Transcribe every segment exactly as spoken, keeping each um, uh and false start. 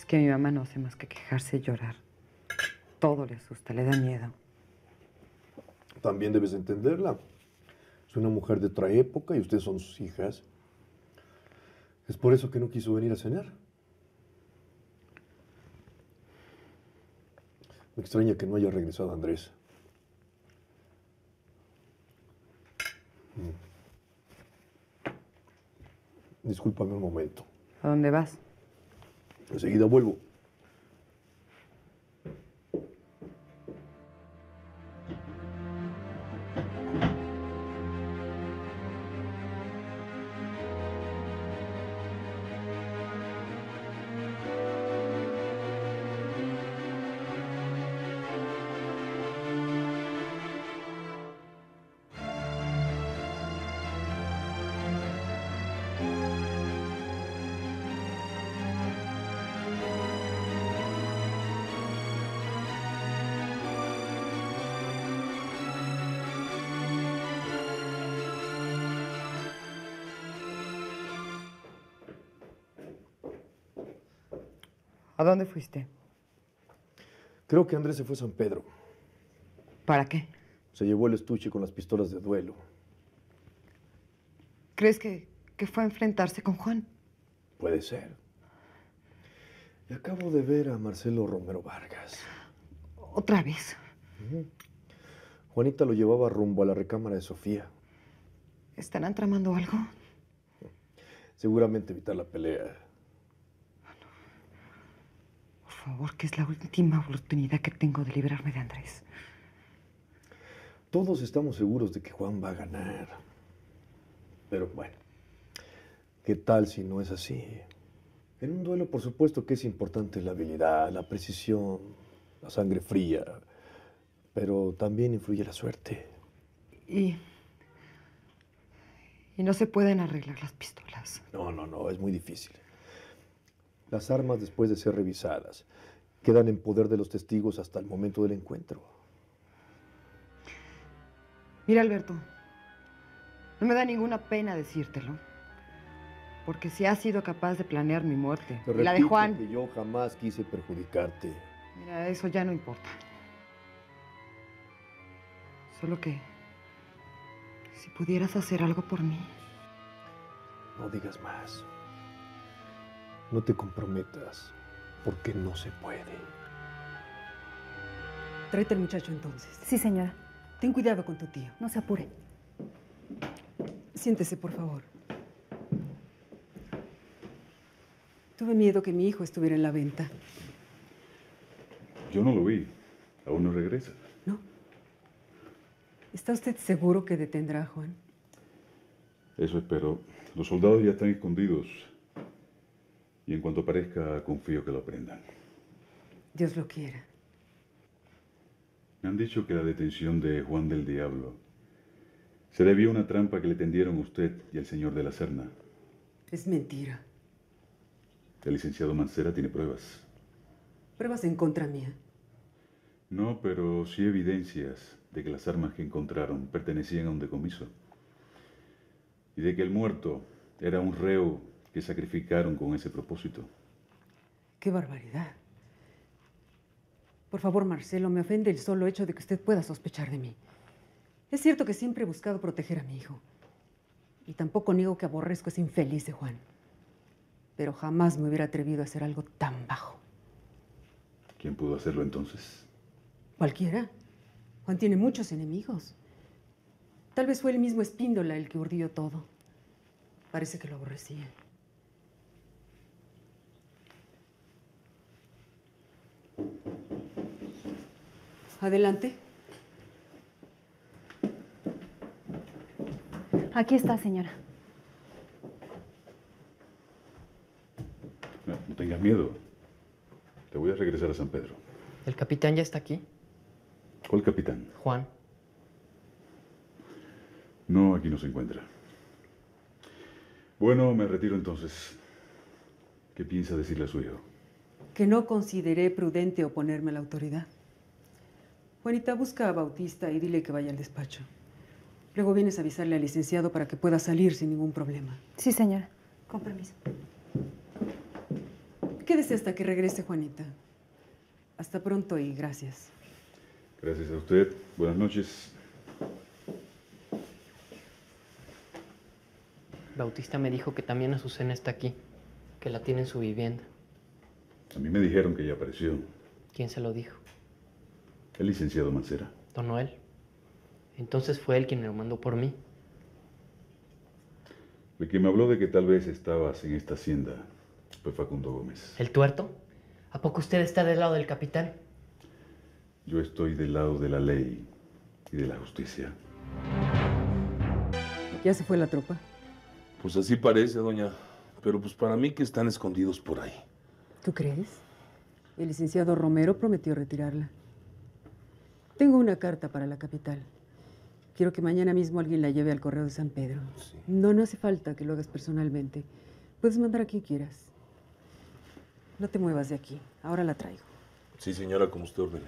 Es que mi mamá no hace más que quejarse y llorar. Todo le asusta, le da miedo. También debes entenderla. Es una mujer de otra época y ustedes son sus hijas. Es por eso que no quiso venir a cenar. Me extraña que no haya regresado Andrés. Discúlpame un momento. ¿A dónde vas? Enseguida vuelvo. ¿A dónde fuiste? Creo que Andrés se fue a San Pedro. ¿Para qué? Se llevó el estuche con las pistolas de duelo. ¿Crees que, que fue a enfrentarse con Juan? Puede ser. Y acabo de ver a Marcelo Romero Vargas. ¿Otra vez? Uh-huh. Juanita lo llevaba rumbo a la recámara de Sofía. ¿Estarán tramando algo? Seguramente evitar la pelea. Por favor, que es la última oportunidad que tengo de librarme de Andrés. Todos estamos seguros de que Juan va a ganar. Pero bueno, ¿qué tal si no es así? En un duelo, por supuesto que es importante la habilidad, la precisión, la sangre fría. Pero también influye la suerte. Y... y no se pueden arreglar las pistolas. No, no, no, es muy difícil. Las armas, después de ser revisadas, quedan en poder de los testigos hasta el momento del encuentro. Mira, Alberto, no me da ninguna pena decírtelo. Porque si has sido capaz de planear mi muerte, Te y la de repito Juan... que yo jamás quise perjudicarte. Mira, eso ya no importa. Solo que... si pudieras hacer algo por mí... No digas más. No te comprometas, porque no se puede. Tráete al muchacho entonces. Sí, señora. Ten cuidado con tu tío. No se apure. Siéntese, por favor. Tuve miedo que mi hijo estuviera en la venta. Yo no lo vi. Aún no regresa. ¿No? ¿Está usted seguro que detendrá a Juan? Eso espero. Los soldados ya están escondidos. Y en cuanto aparezca, confío que lo aprendan. Dios lo quiera. Me han dicho que la detención de Juan del Diablo se debió a una trampa que le tendieron usted y el señor de la Serna. Es mentira. El licenciado Mancera tiene pruebas. ¿Pruebas en contra mía? No, pero sí evidencias de que las armas que encontraron pertenecían a un decomiso. Y de que el muerto era un reo que sacrificaron con ese propósito. ¡Qué barbaridad! Por favor, Marcelo, me ofende el solo hecho de que usted pueda sospechar de mí. Es cierto que siempre he buscado proteger a mi hijo. Y tampoco niego que aborrezco a ese infeliz de Juan. Pero jamás me hubiera atrevido a hacer algo tan bajo. ¿Quién pudo hacerlo entonces? Cualquiera. Juan tiene muchos enemigos. Tal vez fue el mismo Espíndola el que urdió todo. Parece que lo aborrecía. Adelante. Aquí está, señora. No, no tengas miedo. Te voy a regresar a San Pedro. ¿El capitán ya está aquí? ¿Cuál capitán? Juan. No, aquí no se encuentra. Bueno, me retiro entonces. ¿Qué piensa decirle a su hijo? Que no consideré prudente oponerme a la autoridad. Juanita, busca a Bautista y dile que vaya al despacho. Luego vienes a avisarle al licenciado para que pueda salir sin ningún problema. Sí, señora. Con permiso. Quédese hasta que regrese, Juanita. Hasta pronto y gracias. Gracias a usted. Buenas noches. Bautista me dijo que también Azucena está aquí, que la tiene en su vivienda. A mí me dijeron que ella apareció. ¿Quién se lo dijo? El licenciado Mancera. Don Noel. Entonces fue él quien me lo mandó por mí. El que me habló de que tal vez estabas en esta hacienda fue Facundo Gómez. ¿El tuerto? ¿A poco usted está del lado del capitán? Yo estoy del lado de la ley y de la justicia. ¿Ya se fue la tropa? Pues así parece, doña. Pero pues para mí que están escondidos por ahí. ¿Tú crees? El licenciado Romero prometió retirarla. Tengo una carta para la capital. Quiero que mañana mismo alguien la lleve al correo de San Pedro. Sí. No, no hace falta que lo hagas personalmente. Puedes mandar a quien quieras. No te muevas de aquí. Ahora la traigo. Sí, señora, como usted ordene.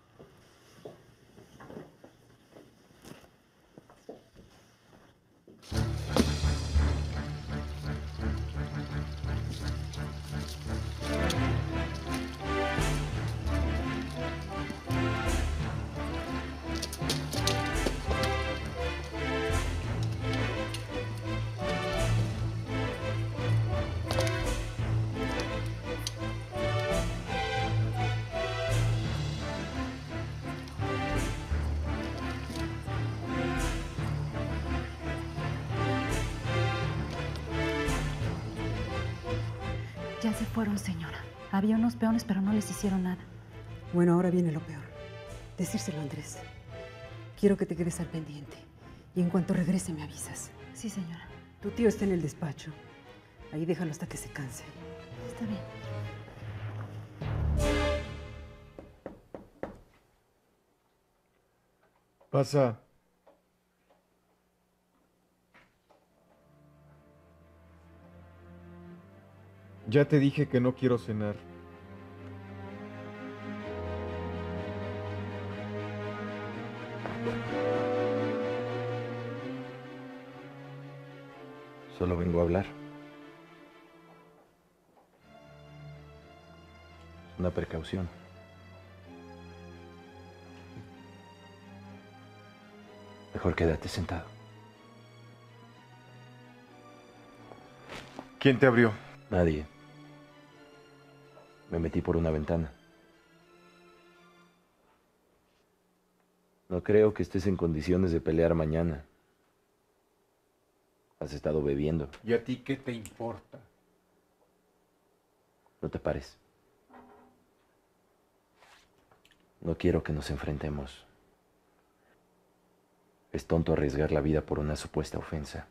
Ya se fueron, señora. Había unos peones, pero no les hicieron nada. Bueno, ahora viene lo peor. Decírselo a Andrés. Quiero que te quedes al pendiente. Y en cuanto regrese me avisas. Sí, señora. Tu tío está en el despacho. Ahí déjalo hasta que se canse. Está bien. Pasa. Ya te dije que no quiero cenar. Solo vengo a hablar. Es una precaución. Mejor quédate sentado. ¿Quién te abrió? Nadie. Me metí por una ventana. No creo que estés en condiciones de pelear mañana. Has estado bebiendo. ¿Y a ti qué te importa? No te pares. No quiero que nos enfrentemos. Es tonto arriesgar la vida por una supuesta ofensa.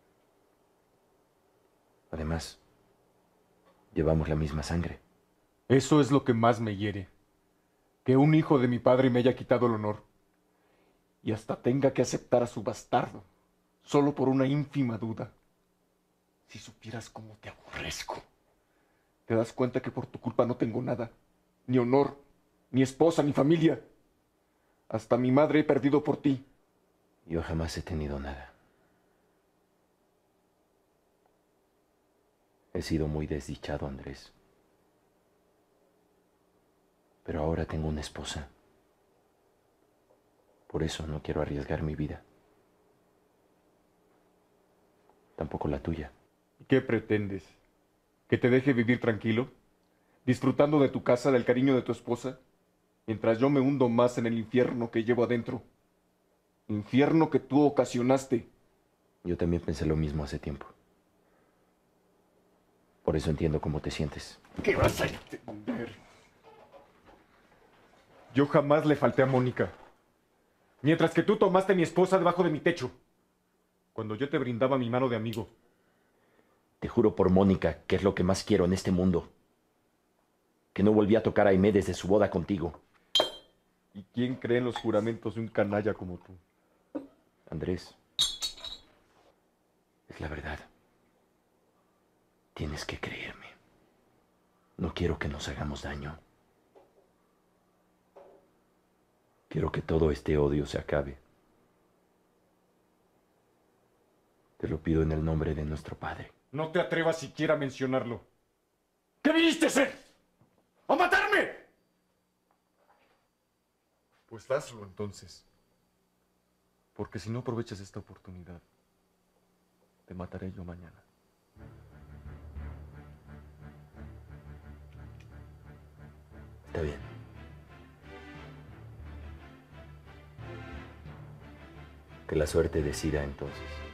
Además, llevamos la misma sangre. Eso es lo que más me hiere. Que un hijo de mi padre me haya quitado el honor. Y hasta tenga que aceptar a su bastardo. Solo por una ínfima duda. Si supieras cómo te aborrezco. Te das cuenta que por tu culpa no tengo nada. Ni honor, ni esposa, ni familia. Hasta mi madre he perdido por ti. Yo jamás he tenido nada. He sido muy desdichado, Andrés. Pero ahora tengo una esposa. Por eso no quiero arriesgar mi vida. Tampoco la tuya. ¿Qué pretendes? ¿Que te deje vivir tranquilo? ¿Disfrutando de tu casa, del cariño de tu esposa? Mientras yo me hundo más en el infierno que llevo adentro. Infierno que tú ocasionaste. Yo también pensé lo mismo hace tiempo. Por eso entiendo cómo te sientes. ¿Qué vas a entender? Yo jamás le falté a Mónica. Mientras que tú tomaste a mi esposa debajo de mi techo. Cuando yo te brindaba mi mano de amigo. Te juro por Mónica que es lo que más quiero en este mundo. Que no volví a tocar a Aimé desde su boda contigo. ¿Y quién cree en los juramentos de un canalla como tú? Andrés, es la verdad. Tienes que creerme. No quiero que nos hagamos daño. Quiero que todo este odio se acabe. Te lo pido en el nombre de nuestro Padre. No te atrevas siquiera a mencionarlo. ¿Qué viniste a hacer? Pues hazlo entonces. Porque si no aprovechas esta oportunidad, te mataré yo mañana. Está bien. Que la suerte decida entonces.